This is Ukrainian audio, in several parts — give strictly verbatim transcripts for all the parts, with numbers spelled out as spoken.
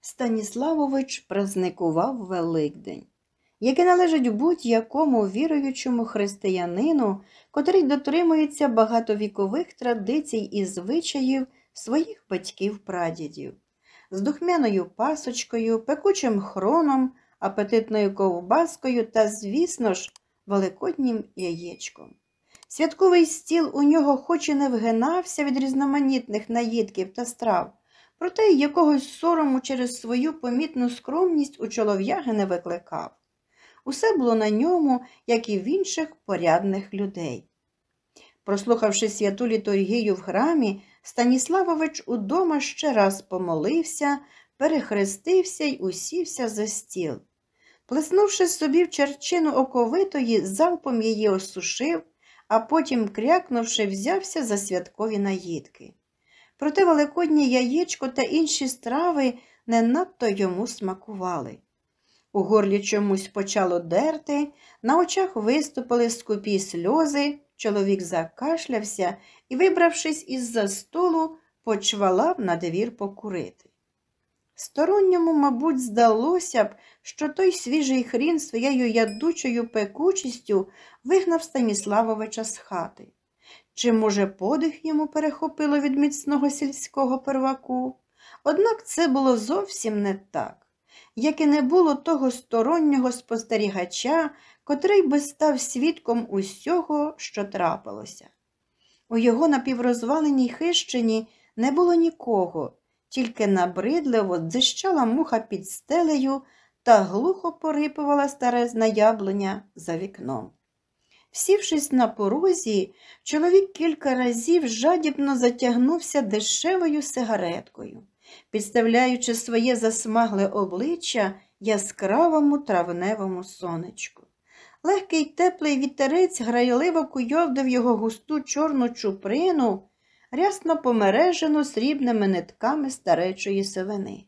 Станіславович праздникував Великдень, який належить будь-якому віруючому християнину, котрий дотримується багатовікових традицій і звичаїв своїх батьків-прадідів. З духмяною пасочкою, пекучим хроном, апетитною ковбаскою та, звісно ж, великоднім яєчком. Святковий стіл у нього хоч і не вгинався від різноманітних наїдків та страв, проте й якогось сорому через свою помітну скромність у чолов'яги не викликав. Усе було на ньому, як і в інших порядних людей. Прослухавши святу літургію в храмі, Станіславович удома ще раз помолився, перехрестився й усівся за стіл. Плеснувши собі в черчину оковитої, залпом її осушив, а потім, крякнувши, взявся за святкові наїдки. Проте великоднє яєчко та інші страви не надто йому смакували. У горлі чомусь почало дерти, на очах виступили скупі сльози, чоловік закашлявся і, вибравшись із-за столу, почвалав на двір покурити. Сторонньому, мабуть, здалося б, що той свіжий хрін своєю ядучою пекучістю вигнав Станіславовича з хати. Чи, може, подих йому перехопило від міцного сільського перваку? Однак це було зовсім не так, як і не було того стороннього спостерігача, котрий би став свідком усього, що трапилося. У його напіврозваленій хищині не було нікого, тільки набридливо дзищала муха під стелею та глухо порипувала старезна яблуня за вікном. Сівшись на порозі, чоловік кілька разів жадібно затягнувся дешевою сигареткою, підставляючи своє засмагле обличчя яскравому травневому сонечку. Легкий теплий вітерець грайливо куйовдив його густу чорну чуприну, рясно помережену срібними нитками старечої сивини.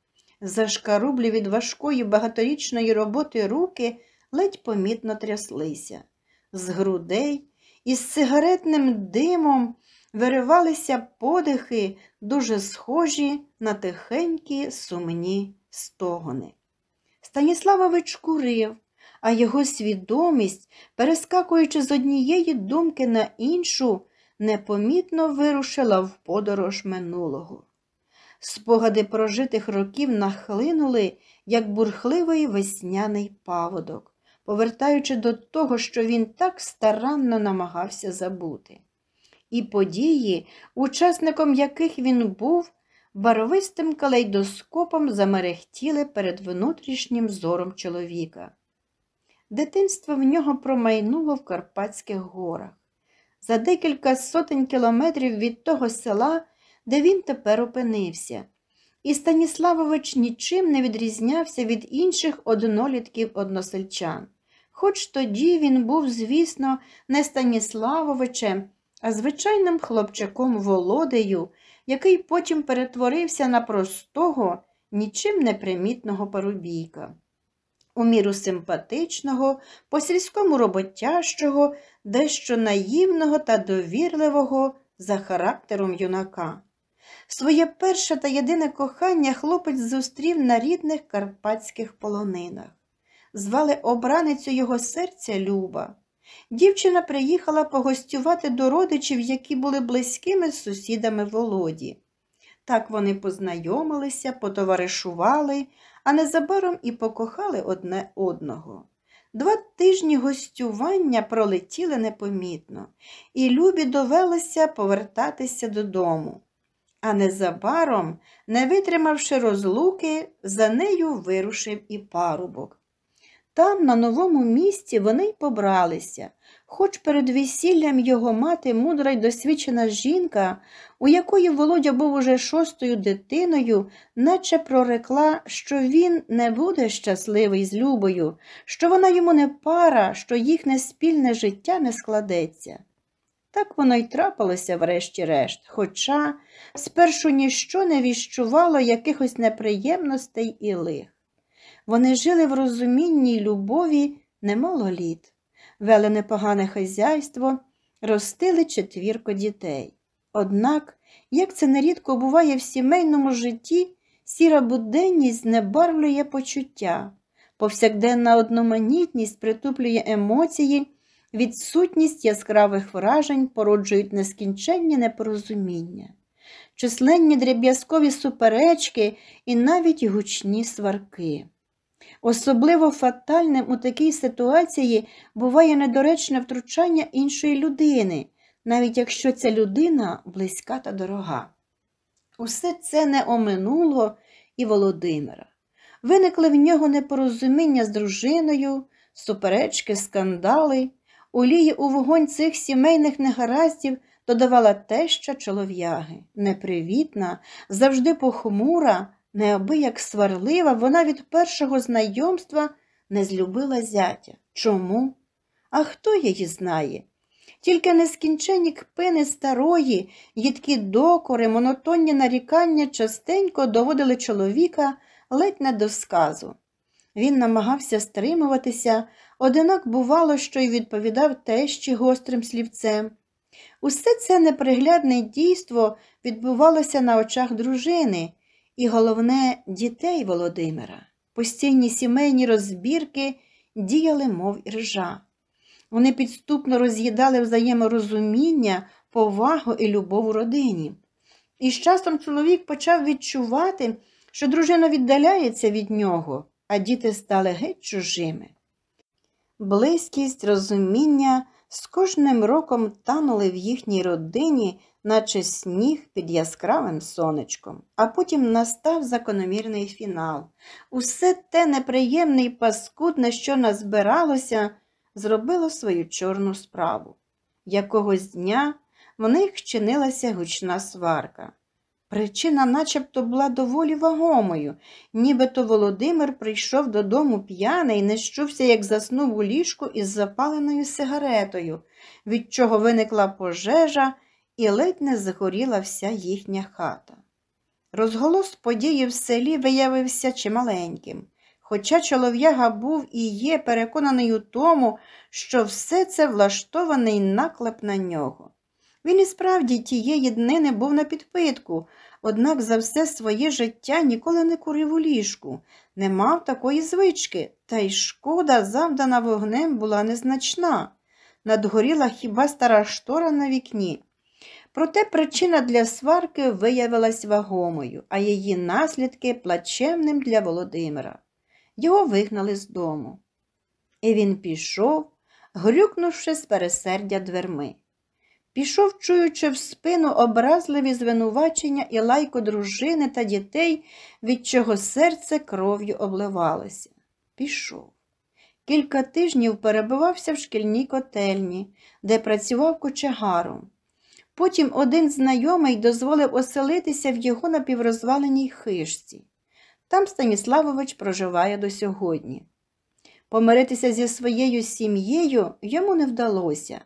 Зашкарублі від важкої багаторічної роботи руки ледь помітно тряслися. З грудей із сигаретним димом виривалися подихи, дуже схожі на тихенькі сумні стогони. Станіславович курив, а його свідомість, перескакуючи з однієї думки на іншу, непомітно вирушила в подорож минулого. Спогади прожитих років нахлинули, як бурхливий весняний паводок, повертаючи до того, що він так старанно намагався забути. І події, учасником яких він був, барвистим калейдоскопом замерехтіли перед внутрішнім зором чоловіка. Дитинство в нього промайнуло в Карпатських горах, за декілька сотень кілометрів від того села, де він тепер опинився. І Станіславович нічим не відрізнявся від інших однолітків-односельчан. Хоч тоді він був, звісно, не Станіславовичем, а звичайним хлопчаком Володею, який потім перетворився на простого, нічим не примітного парубійка. У міру симпатичного, по-сільському роботящого, дещо наївного та довірливого за характером юнака. Своє перше та єдине кохання хлопець зустрів на рідних карпатських полонинах. Звали обраницю його серця Люба. Дівчина приїхала погостювати до родичів, які були близькими сусідами Володі. Так вони познайомилися, потоваришували, а незабаром і покохали одне одного. Два тижні гостювання пролетіли непомітно, і Любі довелося повертатися додому. А незабаром, не витримавши розлуки, за нею вирушив і парубок. Там, на новому місці, вони й побралися, хоч перед весіллям його мати, мудра й досвідчена жінка, у якої Володя був уже шостою дитиною, наче прорекла, що він не буде щасливий з Любою, що вона йому не пара, що їхнє спільне життя не складеться. Так воно й трапилося врешті-решт, хоча спершу ніщо не віщувало якихось неприємностей і лих. Вони жили в розумінні й любові немало літ, вели непогане хазяйство, ростили четвірко дітей. Однак, як це нерідко буває в сімейному житті, Сіра буденність знебарвлює почуття, повсякденна одноманітність притуплює емоції, відсутність яскравих вражень породжують нескінченні непорозуміння, численні дріб'язкові суперечки і навіть гучні сварки. Особливо фатальним у такій ситуації буває недоречне втручання іншої людини, навіть якщо ця людина близька та дорога. Усе це не оминуло і Володимира. Виникли в нього непорозуміння з дружиною, суперечки, скандали. Олії у вогонь цих сімейних негараздів додавала теща чолов'яги. Непривітна, завжди похмура, неабияк сварлива, вона від першого знайомства не злюбила зятя. Чому? А хто її знає? Тільки нескінченні кпини старої, їдкі докори, монотонні нарікання частенько доводили чоловіка ледь не до сказу. Він намагався стримуватися, одинак бувало, що й відповідав тещі гострим слівцем. Усе це неприглядне дійство відбувалося на очах дружини і, головне, дітей Володимира. Постійні сімейні розбірки діяли, мов іржа. Вони підступно роз'їдали взаєморозуміння, повагу і любов у родині. І з часом чоловік почав відчувати, що дружина віддаляється від нього, а діти стали геть чужими. Близькість, розуміння з кожним роком танули в їхній родині, наче сніг під яскравим сонечком. А потім настав закономірний фінал. Усе те неприємне й паскудне, що назбиралося, зробило свою чорну справу. Якогось дня в них чинилася гучна сварка. Причина начебто була доволі вагомою, нібито Володимир прийшов додому п'яний, не щувся, як заснув у ліжку із запаленою сигаретою, від чого виникла пожежа і ледь не згоріла вся їхня хата. Розголос події в селі виявився чималеньким, хоча чолов'яга був і є переконаний у тому, що все це влаштований наклеп на нього. Він і справді тієї днини був на підпитку, однак за все своє життя ніколи не курив у ліжку, не мав такої звички, та й шкода, завдана вогнем, була незначна. Надгоріла хіба стара штора на вікні. Проте причина для сварки виявилась вагомою, а її наслідки плачевним для Володимира. Його вигнали з дому. І він пішов, грюкнувши з пересердя дверми. Пішов, чуючи в спину образливі звинувачення і лайку дружини та дітей, від чого серце кров'ю обливалося. Пішов. Кілька тижнів перебувався в шкільній котельні, де працював кочегаром. Потім один знайомий дозволив оселитися в його напіврозваленій хижці. Там Станіславович проживає до сьогодні. Помиритися зі своєю сім'єю йому не вдалося,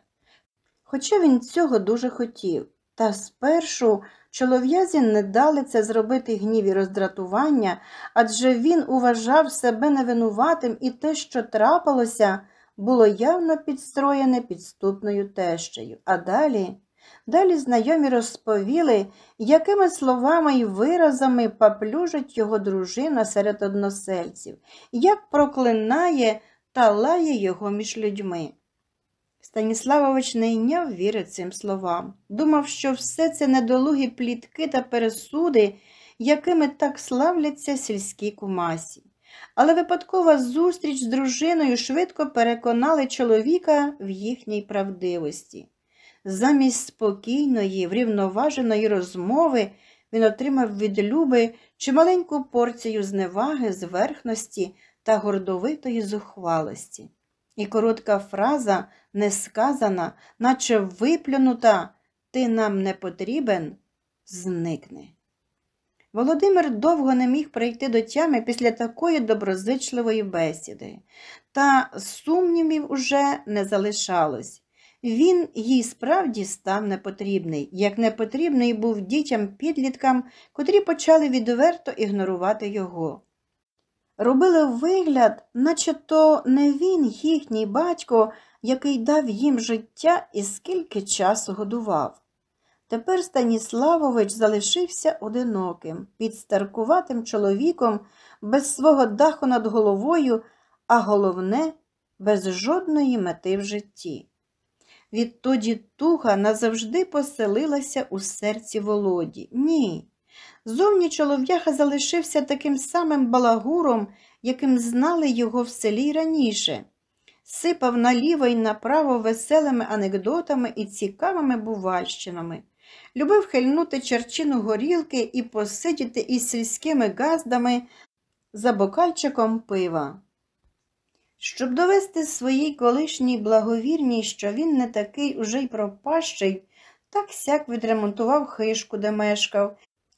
хоча він цього дуже хотів. Та спершу чолов'язі не дали це зробити гнів і роздратування, адже він уважав себе невинуватим, і те, що трапилося, було явно підстроєне підступною тещею. А далі... Далі знайомі розповіли, якими словами й виразами паплюжить його дружина серед односельців, як проклинає та лає його між людьми. Станіславович не йняв віри цим словам. Думав, що все це недолугі плітки та пересуди, якими так славляться сільські кумасі. Але випадкова зустріч з дружиною швидко переконали чоловіка в їхній правдивості. Замість спокійної, врівноваженої розмови він отримав від Люби чималеньку порцію зневаги, зверхності та гордовитої зухвалості. І коротка фраза, несказана, наче виплюнута «ти нам не потрібен», зникне. Володимир довго не міг прийти до тями після такої доброзичливої бесіди, та сумнівів уже не залишалось. Він їй справді став непотрібний, як непотрібний був дітям-підліткам, котрі почали відверто ігнорувати його. Робили вигляд, наче то не він їхній батько, який дав їм життя і скільки часу годував. Тепер Станіславович залишився одиноким, підстаркуватим чоловіком, без свого даху над головою, а головне – без жодної мети в житті. Відтоді туга назавжди поселилася у серці Володі. Ні, зовні чолов'яха залишився таким самим балагуром, яким знали його в селі й раніше. Сипав наліво й направо веселими анекдотами і цікавими бувальщинами. Любив хильнути черчину горілки і посидіти із сільськими газдами за бокальчиком пива. Щоб довести своїй колишній благовірній, що він не такий уже й пропащий, так-сяк відремонтував хишку, де мешкав,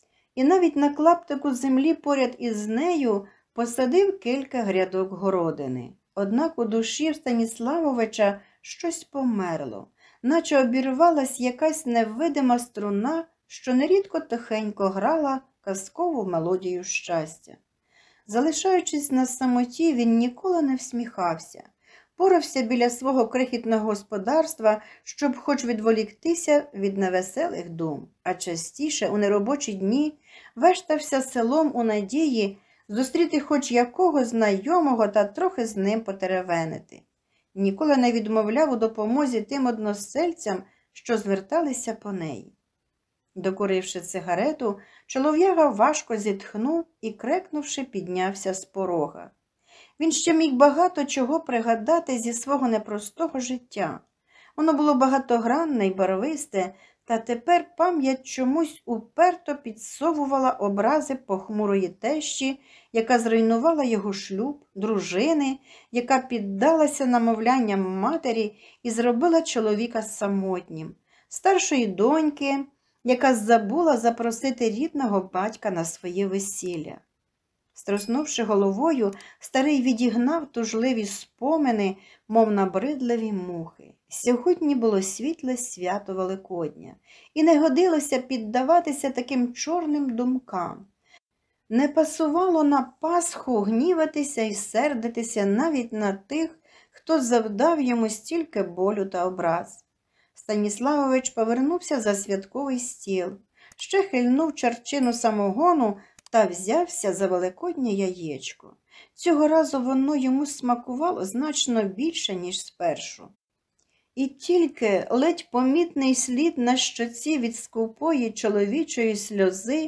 і навіть на клаптику землі поряд із нею посадив кілька грядок городини. Однак у душі в Станіславовича щось померло, наче обірвалась якась невидима струна, що нерідко тихенько грала казкову мелодію щастя. Залишаючись на самоті, він ніколи не всміхався, порався біля свого крихітного господарства, щоб хоч відволіктися від невеселих дум, а частіше у неробочі дні вештався селом у надії зустріти хоч якого знайомого та трохи з ним потеревенити. Ніколи не відмовляв у допомозі тим односельцям, що зверталися по неї. Докуривши цигарету, чолов'яга важко зітхнув і, крекнувши, піднявся з порога. Він ще міг багато чого пригадати зі свого непростого життя. Воно було багатогранне й барвисте, та тепер пам'ять чомусь уперто підсовувала образи похмурої тещі, яка зруйнувала його шлюб, дружини, яка піддалася намовлянням матері і зробила чоловіка самотнім, старшої доньки, яка забула запросити рідного батька на своє весілля. Струснувши головою, старий відігнав тужливі спомини, мов набридливі мухи. Сьогодні було світле свято Великодня, і не годилося піддаватися таким чорним думкам. Не пасувало на Пасху гніватися і сердитися навіть на тих, хто завдав йому стільки болю та образ. Станіславович повернувся за святковий стіл, ще хильнув чарчину самогону та взявся за великоднє яєчко. Цього разу воно йому смакувало значно більше, ніж спершу. І тільки ледь помітний слід на щоці від скупої чоловічої сльози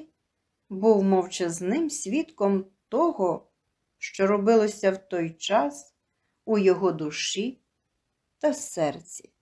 був мовчазним свідком того, що робилося в той час у його душі та серці.